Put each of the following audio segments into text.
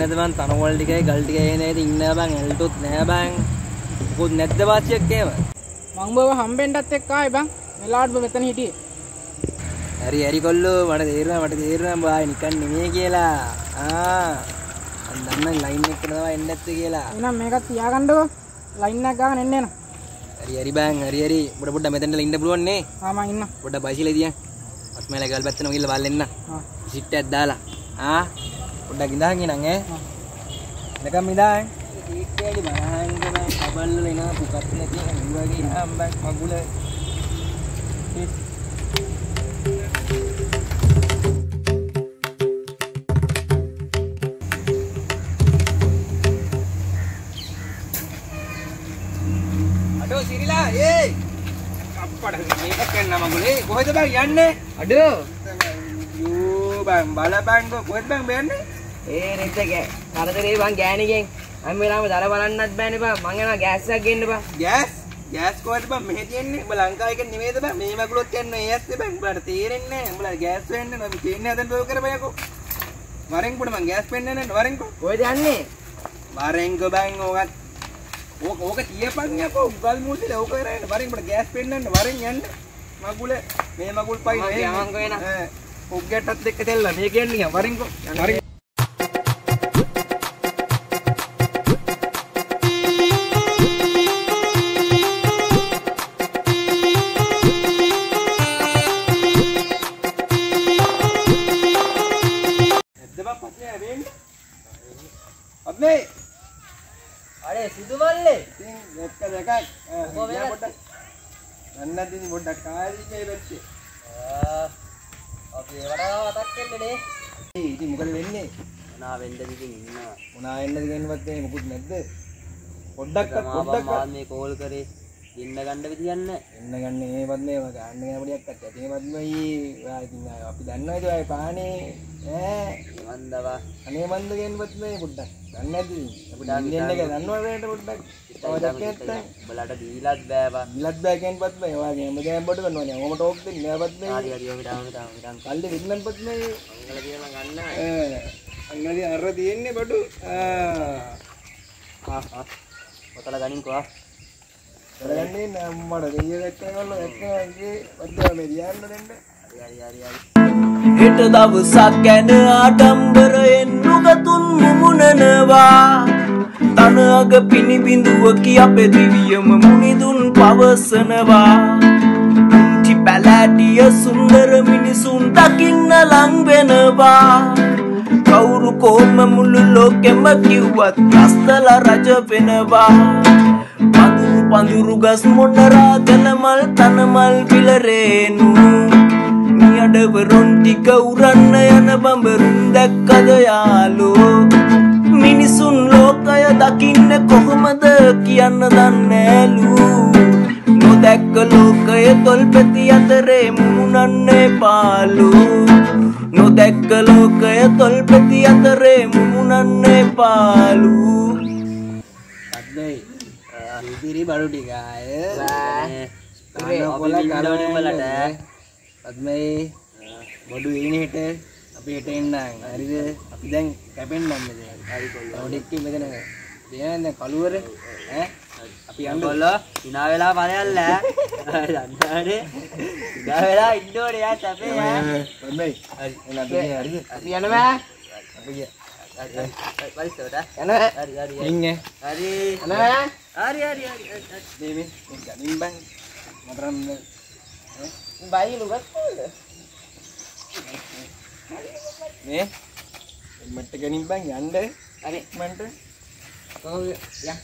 නැද්ද බං තනකොළ ටිකයි ගල් ටිකයි නේද ඉන්නවා බං එල්ටොත් නෑ බං මොකොත් නැද්ද වාසියක් ඒව මං බව හම්බෙන්නත් එක්ක ආයි බං මෙලාවට මෙතන හිටියේ හරි කොල්ලෝ මට තේරෙනවා බං ආයි නිකන් නෙමෙයි කියලා මම දන්න ලයින් එකට තමයි එන්න ඇත්තේ කියලා එහෙනම් මේකත් තියාගන්නකෝ ලයින් එකක් ගාගෙන එන්න එන හරි බං හරි පොඩ මෙතනට ඉන්න පුළුවන් නේ මං ඉන්න පොඩ බයිසිකලේ තියන් අස්මැල ගල් පැත්තම ගිහලා බලන්න සිට්ටයක් දාලා පොඩ්ඩක් ඉඳන් ඉනන් එනකම් ඉඳන් සීට්ටේලි බලහන් ගමන් කබල් වල එන පුකත් නැති නිවාගේ හම්බක් මගුල අඩෝ සිරිලා අප්පඩ මේක කන්න මගුලේ කොහෙද බං යන්නේ අඩෝ බං බලපංකෝ කොහෙද බං බයන්නේ නෙත් කරදරේ බං ගෑණිගෙන් හැම වෙලාවෙම දර බලන්නත් බෑනේ බං මං යනවා ගෑස් එකක් ගේන්න බං ගෑස් කොහෙද බං මෙහෙ තියන්නේ උඹ ලංකාවේ එක නෙමෙයිද බං මේ මගුලොත් යන්නේ ඒ ඇස්සේ බං උඹට තේරෙන්නේ නැහැ උඹලා ගෑස් වෙන්නේ නෝ අපි තේන්නේ හදන්න ඔය කරපයකෝ වරෙන් පොඩ මං ගෑස් වෙන්නේ නැහැ වරෙන්කෝ කොහෙද යන්නේ වරෙන්කෝ බං ඕක තියපන් යකෝ උගල් මූසිල ඕක කරන්නේ වරෙන් පොඩ ගෑස් වෙන්නන්න වරෙන් යන්න මගුල මේ මගුල් පයි නේ යවන්කෝ එන ඔග්ගටත් එක්ක තෙල්ල මේ කියන්නේ වරෙන්කෝ වරෙන් අබ්නේ අනේ සිදු මල්ලේ ඉතින් දෙකක් පොඩ්ඩක් නන්නදිනි පොඩ්ඩක් කාරිකේ වෙච්චි අපි ඒවට මතක් වෙන්නේ නේ ඉතින් මොකද වෙන්නේ මොනා වෙන්නද ඉතින් ඉන්නවා මොනා වෙන්නද කියන්නවත් මේ මොකුත් නැද්ද පොඩ්ඩක් මේ කෝල් කරේ ඉන්න ගන්න විදියක් නැහැ එන්න ගන්න මේවත් මේ ගන්න යන පොඩියක් අත්ත මේවත් මේ ඔයා ඉතින් අපි දන්නවද ඔය පානේ මන්දවා අනේ මන්ද කියන්නවත් මේ පොඩ්ඩක් දන්නේ නැද්ද අපි දන්නේ එක දන්නවද වේට පොඩ්ඩක් ඔය දැක්කේ නැත්තම් බලට දීලත් බෑ බං දීලත් බෑ කියන්නවත් මේ ඔයාගේ හැමදේම බඩ කරනවනේ ඔහම ටෝක් දෙන්නේ නෑවත් මේ හරි ඔය දාම කල්ලි වින්නන්පත් මේ අංගල දියම ගන්න අංගලදී අර තියෙන්නේ බඩු ඔතල ගනින්කෝ කරන්නේ නම්මඩ දෙයිය දැක්කම දැක්කමගේ වද්දා මේ දියන්න දෙන්න හරි හෙට දවසක් ගැන ආඩම්බරයෙන් නුගතුන් මුමුණනවා තන අග පිනිබිඳුවකි අපේ දිවියම මුනිදුන් පවසනවා පුංචි පැලෑටිය සුන්දර මිනිසුන් දකින්න ලං වෙනවා කවුරු කොහොම මුළු ලෝකෙම කිව්වත් රස්තලා රජ වෙනවා පඳුරු ගස් මොනරා ගලමල් තනමල් පිලරේනු නියඩවරොන් ටික උරන්න යන බඹරුන් දැක්කද යාලෝ මිනිසුන් ලෝකය දකින්න කොහොමද කියන්න දන්නෑලු නොදැක්ක ලෝකය තොල්පෙති අතරේ මුමුණන්නේ පාලු නොදැක්ක ලෝකය තොල්පෙති අතරේ මුමුණන්නේ පාලු අද්දයි ඉතිරි බඩු ටිකාය කොල ගලවලට අද්මයි බොඩු ඉන්නේ හෙට අපි හෙට එන්නම් හරිද අපි දැන් කැපෙන්නම් මෙතන හරි කොල්ලෝ ඩෙක්කේ මෙතන තියන්නේ කලුවර අපි යන්න කොල්ලෝ hina වෙලා බලයල්ල දන්නානේ hina වෙලා ඉන්න ඕනේ යා සැපේ අද්මයි හරි එන්න හරිද අපි යනවා අපි පරිස්සමට යනවා හරි ඉන්නේ හරි යනවා හරි දෙමි ගනින් බං මතරම් බයි ලුගත් නේ මට ගනින් බං යන්න හරි මන්ට කොහොමද යා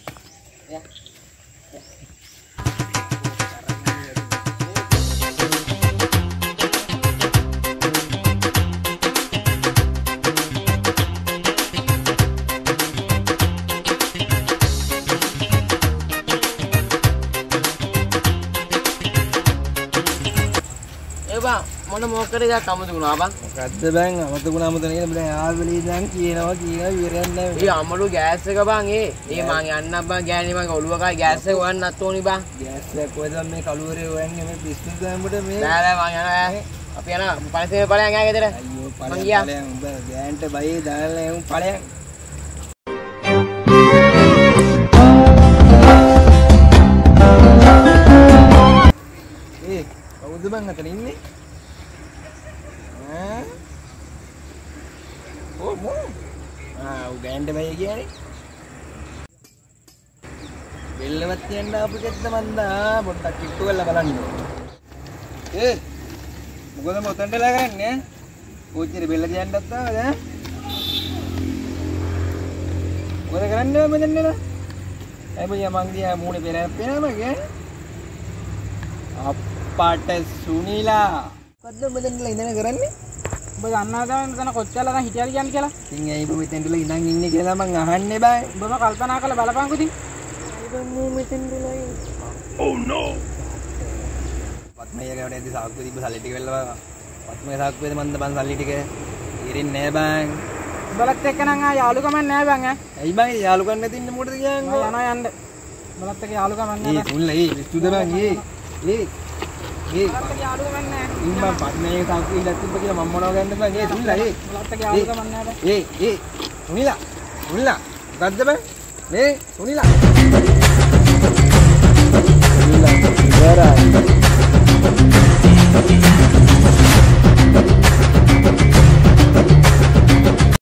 මොන මොකද එකක් අමුතුුණා බං මොකද්ද බං අමතුුණා අමතුන කියන බං ආවලී දැන් කියනවා ඉවරයක් නැහැ ඒ අමලු ගෑස් එක බං ඒ මං යන්නම් බං ගෑණි මං ඔළුව කයි ගෑස් එක හොයන්නත් ඕනි බං ගෑස් එක කොහෙද මේ කලුවරේ හොයන්නේ මේ පිස්සු දැම්මට මේ බෑ මං යනවා අපි යනවා පරිසමේ ඵලයන් ආ ගෙදර අයියෝ මං ගියා ඵලයන් උඹ ගෑන්ට බයි දාලා එමු ඵලයන් බං අතන ඉන්නේ? ඈ? ඕ මෝ. උගෑන්ට බයි කියන්නේ. බෙල්ලවත් තියන්න ආපු කෙත්ත මන්දා පොඩ්ඩක් කිට්ටු කරලා බලන්න. මොකද මොතෙන්ටලා කරන්නේ? කොච්චර බෙල්ල තියන්නත් ආවද? මොකද කරන්නේ මෙතන නේද? හැබැයි මං දිහා මූණේ පෙරපෙනම කියන්නේ. අප්පාට සුනිලා. මොකද්ද මෙතනලා ඉඳන් කරන්නේ? ඔබ දන්නවද මෙතන කොච්චර ළඟ හිටියද කියන්නේ කියලා? ඉතින් ඇයි ඔබ මෙතනලා ඉඳන් ඉන්නේ කියලා මං අහන්නේ බෑ. ඔබම කල්පනා කරලා බලපන්කෝ ඉතින්. Oh no. පත්මයේ ගානේ සාක්කුවේ තිබ්බ සල්ලි ටික වෙල්ලා පත්මයේ සාක්කුවේද මන්ද බන් සල්ලි ටික ඉරින්නේ නෑ බං. බලත් එක්ක නම් ආ යාළුකමක් නෑ බං ඈ. ඇයි බං යාළුකම් නැති ඉන්නේ මොකටද කියන්නේ? යනවා යන්න. බලත් එක්ක යාළුකමක් නෑ බං. සුල්ලා විස්තුද බං බලත් එක්ක යාළුකමක් නෑ. ඉන්න පත්මයේ සාක්කුවේ ඉලක්ක තිබ්බ කියලා මම මොනව ගන්නද බං? සුල්ලා බලත් එක්ක යාළුකමක් නෑ බං. සුනිලා මොකද්ද බං? සුනිලා ඉවරයි.